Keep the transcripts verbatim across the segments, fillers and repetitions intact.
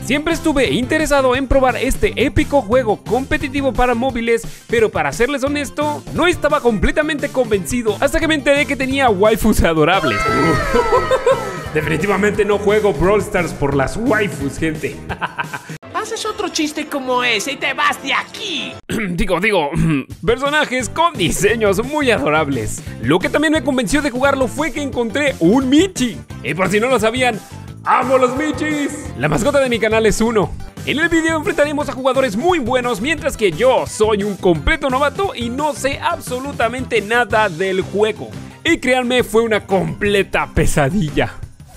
Siempre estuve interesado en probar este épico juego competitivo para móviles, pero para serles honesto, no estaba completamente convencido hasta que me enteré que tenía waifus adorables. Definitivamente no juego Brawl Stars por las waifus, gente. Haces otro chiste como ese y te vas de aquí. Digo, digo, personajes con diseños muy adorables. Lo que también me convenció de jugarlo fue que encontré un Michi. Y por si no lo sabían, ¡amo los Michis! La mascota de mi canal es Uno. En el video enfrentaremos a jugadores muy buenos, mientras que yo soy un completo novato y no sé absolutamente nada del juego. Y créanme, fue una completa pesadilla.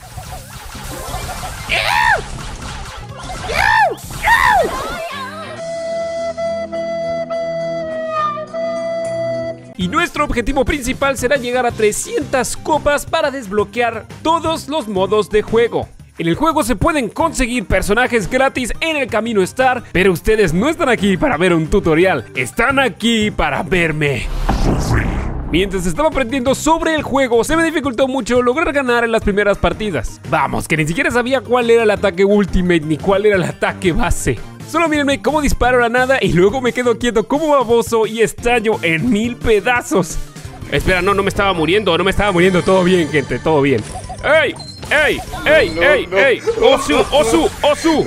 Y nuestro objetivo principal será llegar a trescientas copas para desbloquear todos los modos de juego. En el juego se pueden conseguir personajes gratis en el camino Star, pero ustedes no están aquí para ver un tutorial, están aquí para verme. Mientras estaba aprendiendo sobre el juego, se me dificultó mucho lograr ganar en las primeras partidas. Vamos, que ni siquiera sabía cuál era el ataque Ultimate ni cuál era el ataque base. Solo mírenme cómo disparo a la nada y luego me quedo quieto como baboso y estallo en mil pedazos. Espera, no, no me estaba muriendo, no me estaba muriendo. Todo bien, gente, todo bien. ¡Ey! ¡Ey! ¡Ey! No, ¡Ey! no. ¡Ey! ¡Osu! ¡Osu! ¡Osu!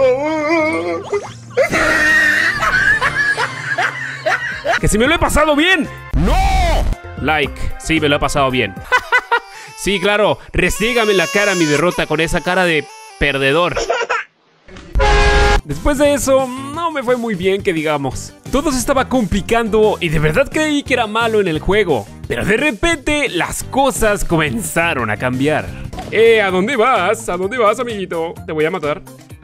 ¡Que si me lo he pasado bien! ¡No! Like, sí, me lo he pasado bien. Sí, claro, restrígame en la cara mi derrota con esa cara de perdedor. Después de eso, no me fue muy bien, que digamos. Todo se estaba complicando y de verdad creí que era malo en el juego. Pero de repente, las cosas comenzaron a cambiar. Eh, ¿a dónde vas? ¿A dónde vas, amiguito? Te voy a matar.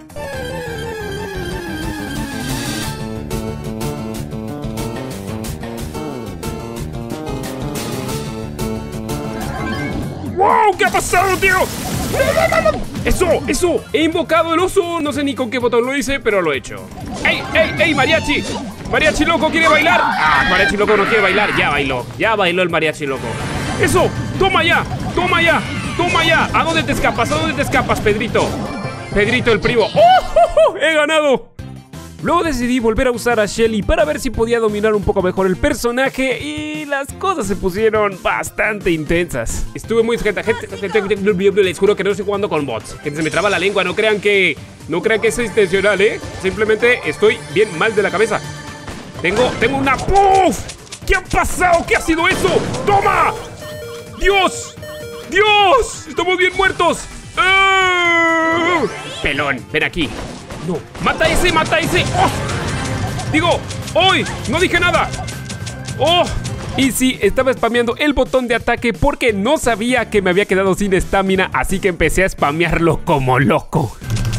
¡Wow! ¿Qué ha pasado, tío? ¡Eso! ¡Eso! He invocado el oso. No sé ni con qué botón lo hice, pero lo he hecho. ¡Ey! ¡Ey! ¡Ey! ¡Mariachi! ¡Mariachi loco quiere bailar! ¡Ah! Mariachi loco no quiere bailar. Ya bailó. Ya bailó el mariachi loco. ¡Eso! ¡Toma ya! ¡Toma ya! ¡Toma ya! ¿A dónde te escapas? ¿A dónde te escapas, Pedrito? Pedrito el primo. ¡Oh! ¡He ganado! Luego decidí volver a usar a Shelly para ver si podía dominar un poco mejor el personaje y las cosas se pusieron bastante intensas. Estuve muy... Gente, gente, gente, les juro que no estoy jugando con bots. Que se me traba la lengua, no crean que... No crean que es intencional, ¿eh? Simplemente estoy bien mal de la cabeza. Tengo... Tengo una... ¡Puf! ¿Qué ha pasado? ¿Qué ha sido eso? ¡Toma! ¡Dios! ¡Dios! ¡Estamos bien muertos! ¡Ah! Pelón, ven aquí. No, mata a ese, mata a ese. ¡Oh! Digo, hoy no dije nada. ¡Oh! Y sí, estaba spameando el botón de ataque porque no sabía que me había quedado sin estamina, así que empecé a spamearlo como loco.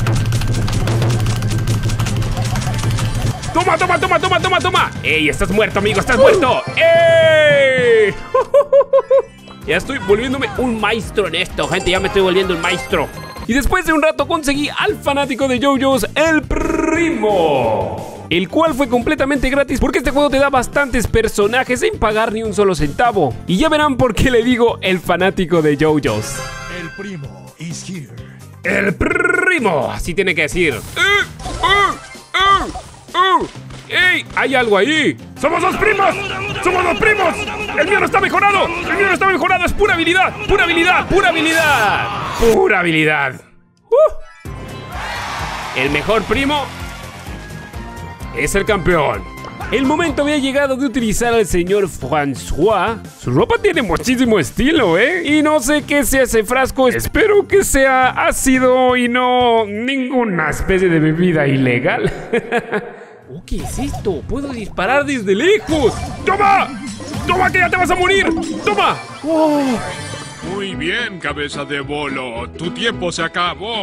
¡Toma, toma, toma, toma, toma, toma! ¡Ey, estás muerto, amigo, estás muerto! ¡Ey! Ya estoy volviéndome un maestro en esto, gente, ya me estoy volviendo un maestro. Y después de un rato conseguí al fanático de JoJo's, el primo, el cual fue completamente gratis porque este juego te da bastantes personajes sin pagar ni un solo centavo. Y ya verán por qué le digo el fanático de JoJo's. El primo is here. El primo, así tiene que decir. ¡Eh! ¡Eh! ¡Eh! ¡Eh! ¡Ey! ¡Hay algo ahí! ¡Somos dos primos! ¡Somos dos primos! ¡El mío no está mejorado! ¡El mío no está mejorado! ¡Es pura habilidad! ¡Pura habilidad! ¡Pura habilidad! ¡Pura habilidad! Uh. El mejor primo es el campeón. El momento había llegado de utilizar al señor François. Su ropa tiene muchísimo estilo, ¿eh? Y no sé qué sea ese frasco. Espero que sea ácido y no ninguna especie de bebida ilegal. Oh, ¿qué es esto? Puedo disparar desde lejos. ¡Toma! ¡Toma, que ya te vas a morir! ¡Toma! Oh. Muy bien, cabeza de bolo. Tu tiempo se acabó.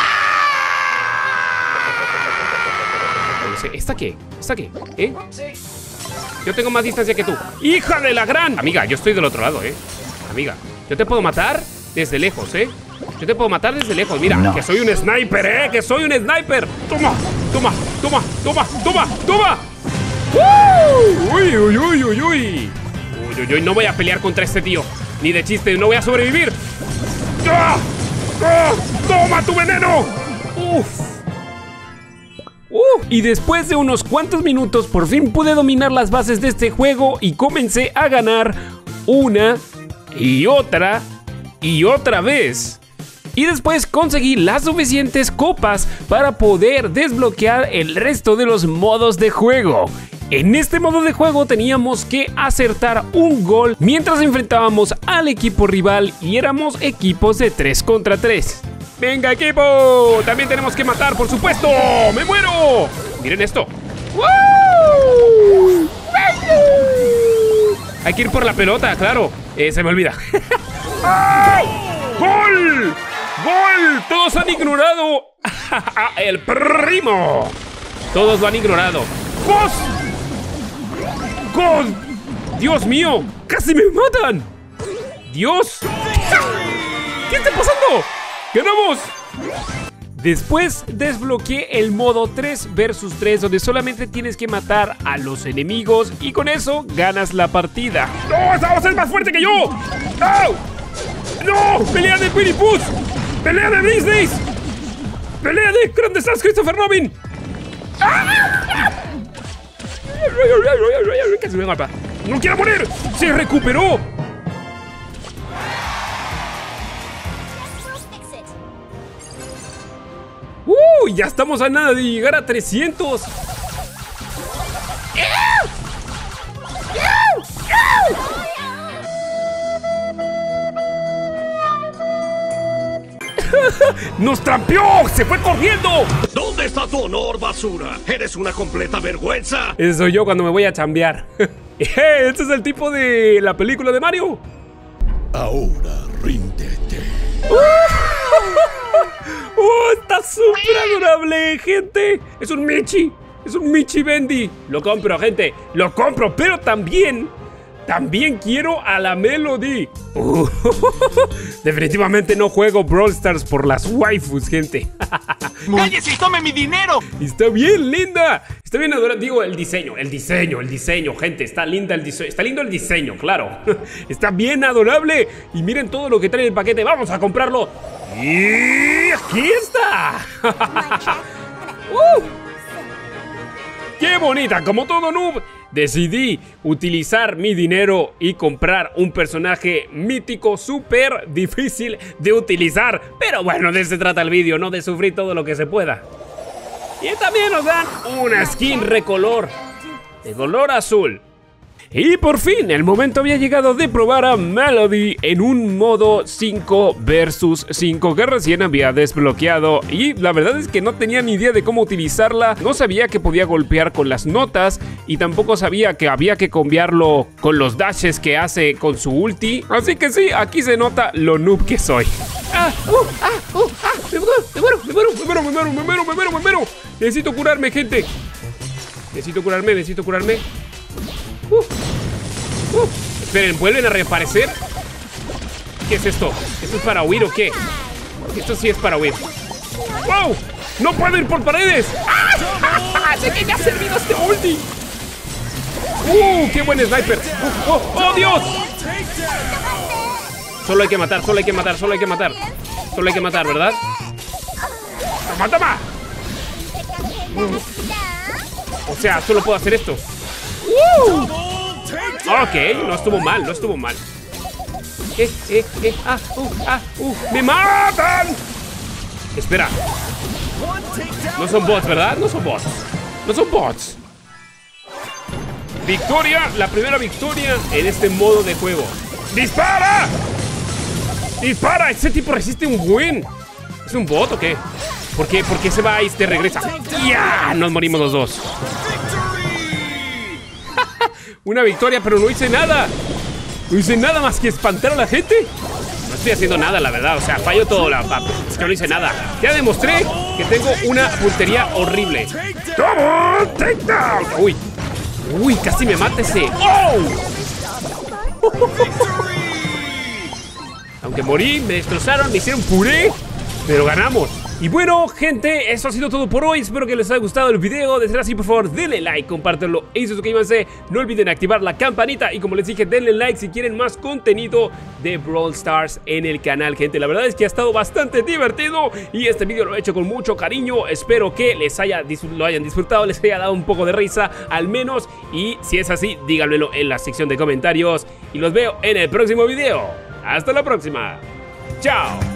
¿Esta qué? ¿Esta qué? ¿Eh? Yo tengo más distancia que tú. ¡Hija de la gran! Amiga, yo estoy del otro lado, ¿eh? Amiga, yo te puedo matar desde lejos, ¿eh? Yo te puedo matar desde lejos, mira, no. Que soy un sniper, ¿eh? Que soy un sniper. Toma, toma, toma, toma, toma, toma. ¡Uh! Uy, uy, uy, uy, uy. Uy, uy, uy, no voy a pelear contra este tío. Ni de chiste, no voy a sobrevivir. ¡Ah! ¡Ah! ¡Toma tu veneno! ¡Uf! Uh, y después de unos cuantos minutos por fin pude dominar las bases de este juego y comencé a ganar una y otra y otra vez. Y después conseguí las suficientes copas para poder desbloquear el resto de los modos de juego. En este modo de juego teníamos que acertar un gol mientras enfrentábamos al equipo rival y éramos equipos de tres contra tres. ¡Venga, equipo! También tenemos que matar, por supuesto. ¡Me muero! Miren esto. ¡Woo! Hay que ir por la pelota, claro. Eh, se me olvida. ¡Gol! ¡Gol! ¡Todos han ignorado! ¡El primo! Todos lo han ignorado. ¡Gol! ¡Gol! ¡Dios mío! ¡Casi me matan! ¡Dios! ¿Qué está pasando? ¡Ganamos! Después desbloqueé el modo tres versus tres, donde solamente tienes que matar a los enemigos y con eso ganas la partida. ¡No! ¡Esa va a ser más fuerte que yo! ¡No! ¡No! ¡Pelea de Winnie Pooh! ¡Pelea de Disney! ¡Pelea de Grandes Stars Christopher Robin! ¡Casi me mata! ¡No quiero morir! ¡Se recuperó! ¡Uh! Ya estamos a nada de llegar a trescientos. ¡Nos trampeó! ¡Se fue corriendo! ¿Dónde está tu honor, basura? ¡Eres una completa vergüenza! Ese soy yo cuando me voy a chambear. Este es el tipo de la película de Mario. Ahora ríndete. ¡Oh, está súper adorable, gente! Es un Michi. Es un Michi Bendy. Lo compro, gente. Lo compro, pero también... También quiero a la Melody. Uh, definitivamente no juego Brawl Stars por las waifus, gente. ¡Cállese y tome mi dinero! Está bien linda. Está bien adorable. Digo, el diseño, el diseño, el diseño, gente. Está linda el diseño. Está lindo el diseño, claro. Está bien adorable. Y miren todo lo que trae el paquete. Vamos a comprarlo. Y aquí está. uh, ¡Qué bonita! Como todo noob, decidí utilizar mi dinero y comprar un personaje mítico súper difícil de utilizar. Pero bueno, de eso se trata el vídeo, no de sufrir todo lo que se pueda. Y también nos dan una skin recolor, de color azul. Y por fin, el momento había llegado de probar a Melody en un modo cinco versus cinco que recién había desbloqueado. Y la verdad es que no tenía ni idea de cómo utilizarla. No sabía que podía golpear con las notas y tampoco sabía que había que cambiarlo con los dashes que hace con su ulti. Así que sí, aquí se nota lo noob que soy. ¡Ah! ¡Uh! ¡Ah! ¡Uh! ¡Ah! ¡Me muero! ¡Me muero! ¡Me muero! ¡Me muero! ¡Me muero! ¡Me muero! ¡Me muero! ¡Me muero! Necesito curarme, gente. Necesito curarme, necesito curarme. Uh, uh. Esperen, ¿vuelven a reaparecer? ¿Qué es esto? ¿Esto es para huir o qué? Esto sí es para huir. ¡Wow! ¡No puedo ir por paredes! ¡Ah! ¡Sé que me ha servido este ulti! ¡Uh! ¡Qué buen sniper! Uh, oh, ¡Oh, Dios! Solo hay que matar, solo hay que matar, solo hay que matar. Solo hay que matar, ¿verdad? ¡Toma, toma! Uh. O sea, solo puedo hacer esto. Uh. Ok, no estuvo mal, no estuvo mal. Eh, eh, eh, ah, uh, ah, uh, ¡me matan! Espera. No son bots, ¿verdad? No son bots. No son bots. Victoria, la primera victoria en este modo de juego. ¡Dispara! ¡Dispara! Ese tipo resiste un buen. ¿Es un bot o qué? ¿Por qué? ¿Por qué se va y este regresa? ¡Ya! Nos morimos los dos. Una victoria, pero no hice nada. No hice nada más que espantar a la gente. No estoy haciendo nada, la verdad. O sea, fallo todo. La, es que no hice nada. Ya demostré que tengo una puntería horrible. ¡Double takedown! Uy. Uy, casi me mata ese. ¡Oh! Aunque morí, me destrozaron, me hicieron puré. Pero ganamos. Y bueno, gente, eso ha sido todo por hoy. Espero que les haya gustado el video. De ser así, por favor, denle like, compártanlo y suscríbanse. No olviden activar la campanita. Y como les dije, denle like si quieren más contenido de Brawl Stars en el canal, gente. La verdad es que ha estado bastante divertido y este video lo he hecho con mucho cariño. Espero que les haya lo hayan disfrutado, les haya dado un poco de risa al menos. Y si es así, díganmelo en la sección de comentarios. Y los veo en el próximo video. Hasta la próxima. Chao.